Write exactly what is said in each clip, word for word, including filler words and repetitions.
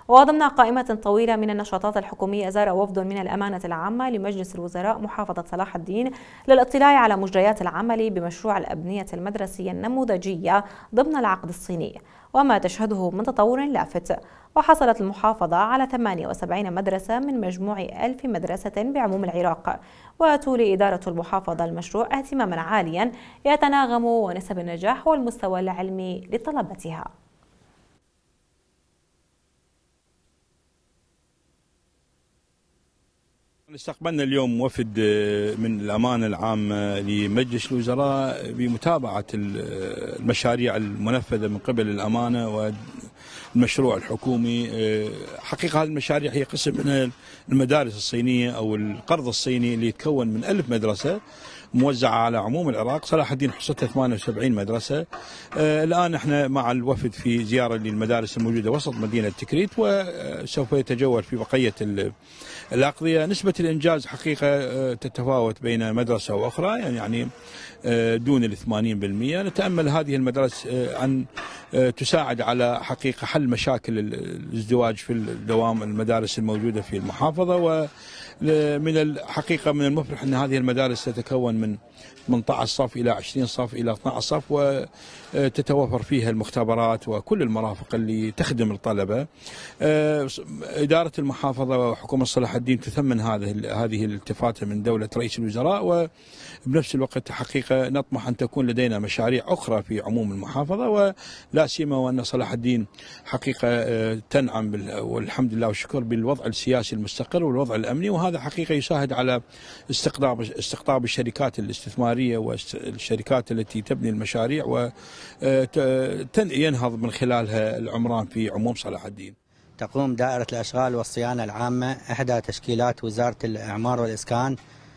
وضمن قائمة طويلة من النشاطات الحكومية، زار وفد من الأمانة العامة لمجلس الوزراء محافظة صلاح الدين للاطلاع على مجريات العمل بمشروع الأبنية المدرسية النموذجية ضمن العقد الصيني وما تشهده من تطور لافت. وحصلت المحافظة على ثمانية وسبعين مدرسة من مجموع ألف مدرسة بعموم العراق، وتولي إدارة المحافظة المشروع اهتماما عاليا يتناغم ونسب النجاح والمستوى العلمي لطلبتها. استقبلنا اليوم وفد من الأمانة العامة لمجلس الوزراء بمتابعة المشاريع المنفذة من قبل الأمانة والمشروع الحكومي. حقيقة هذه المشاريع هي قسم من المدارس الصينية أو القرض الصيني اللي يتكون من ألف مدرسة موزعة على عموم العراق. صلاح الدين حصتها ثمانية وسبعين مدرسة. آه الآن احنا مع الوفد في زيارة للمدارس الموجودة وسط مدينة تكريت، وسوف يتجول في بقية الأقضية. نسبة الإنجاز حقيقة آه تتفاوت بين مدرسة وأخرى، يعني يعني آه دون الثمانين بالمئة. نتأمل هذه المدارس آه أن آه تساعد على حقيقة حل مشاكل الازدواج في الدوام المدارس الموجودة في المحافظة. و من الحقيقة من المفرح أن هذه المدارس تتكون من ثمانية عشر صف إلى عشرين صف إلى اثني عشر صف، وتتوفر فيها المختبرات وكل المرافق اللي تخدم الطلبة. إدارة المحافظة وحكومة صلاح الدين تثمن هذه هذه الالتفاتة من دولة رئيس الوزراء، وبنفس الوقت حقيقة نطمح أن تكون لدينا مشاريع أخرى في عموم المحافظة، ولا سيما وأن صلاح الدين حقيقة تنعم والحمد لله والشكر بالوضع السياسي المستقر والوضع الأمني، وهذا حقيقة يساعد على استقطاب استقطاب الشركات الاستثمارية والشركات التي تبني المشاريع وينهض من خلالها العمران في عموم صلاح الدين. تقوم دائرة الأشغال والصيانة العامة إحدى تشكيلات وزارة الإعمار والإسكان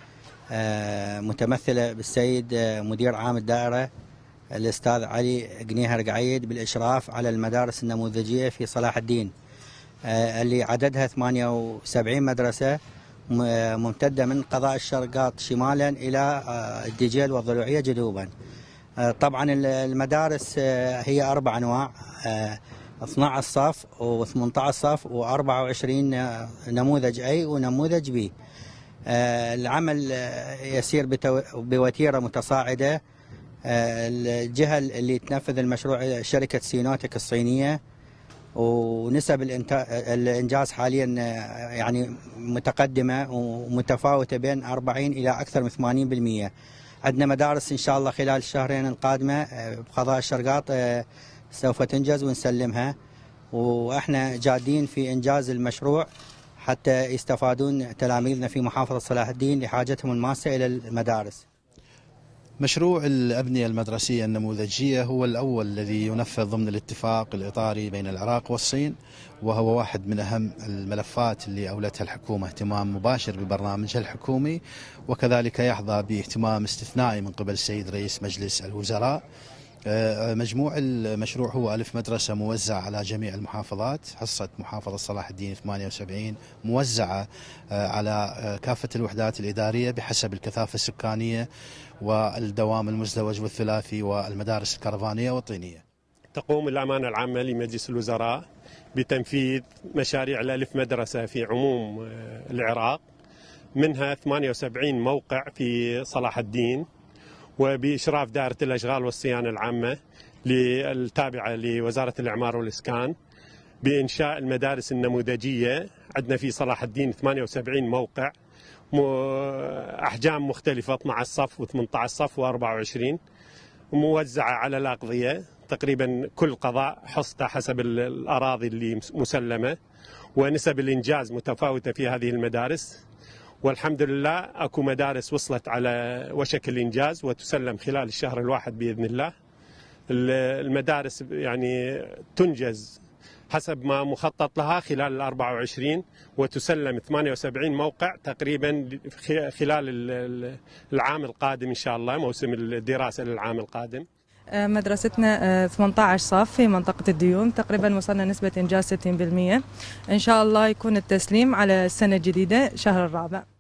متمثلة بالسيد مدير عام الدائرة الأستاذ علي قنيهر قعيد بالإشراف على المدارس النموذجية في صلاح الدين اللي عددها ثمانية وسبعين مدرسة ممتدة من قضاء الشرقاط شمالا إلى الدجيل والضلوعية جنوبا. طبعا المدارس هي أربع أنواع، اثني عشر صف و18 صف وأربعة وعشرين نموذج أي ونموذج بي. العمل يسير بوتيرة متصاعدة. الجهة اللي تنفذ المشروع شركة سينوتك الصينية، ونسب الإنجاز حاليا يعني متقدمة ومتفاوتة بين أربعين إلى أكثر من ثمانين بالمئة. عندنا مدارس إن شاء الله خلال الشهرين القادمة بقضاء الشرقاط سوف تنجز ونسلمها، وإحنا جادين في إنجاز المشروع حتى يستفادون تلاميذنا في محافظة صلاح الدين لحاجتهم الماسة إلى المدارس. مشروع الأبنية المدرسية النموذجية هو الأول الذي ينفذ ضمن الاتفاق الإطاري بين العراق والصين، وهو واحد من أهم الملفات اللي أولتها الحكومة اهتمام مباشر ببرنامجها الحكومي، وكذلك يحظى باهتمام استثنائي من قبل السيد رئيس مجلس الوزراء. مجموع المشروع هو ألف مدرسة موزعة على جميع المحافظات. حصة محافظة صلاح الدين ثمانية وسبعين موزعة على كافة الوحدات الإدارية بحسب الكثافة السكانية والدوام المزدوج والثلاثي والمدارس الكرفانية والطينية. تقوم الأمانة العامة لمجلس الوزراء بتنفيذ مشاريع الألف مدرسة في عموم العراق، منها ثمانية وسبعين موقع في صلاح الدين، وبإشراف دائرة الأشغال والصيانة العامة التابعة لوزارة الإعمار والإسكان بإنشاء المدارس النموذجية. عندنا في صلاح الدين ثمانية وسبعين موقع، أحجام مختلفة اثني عشر صف و18 صف وأربعة وعشرين، موزعة على الأقضية. تقريبا كل قضاء حصته حسب الأراضي اللي مسلمة، ونسب الإنجاز متفاوتة في هذه المدارس، والحمد لله اكو مدارس وصلت على وشك الانجاز وتسلم خلال الشهر الواحد باذن الله. المدارس يعني تنجز حسب ما مخطط لها خلال الأربعة وعشرين، وتسلم ثمانية وسبعين موقع تقريبا خلال العام القادم ان شاء الله، موسم الدراسه للعام القادم. مدرستنا ثمانية عشر صف في منطقة الديوم، تقريبا وصلنا نسبة إنجاز ستين بالمئة. إن شاء الله يكون التسليم على السنة الجديدة شهر الرابع.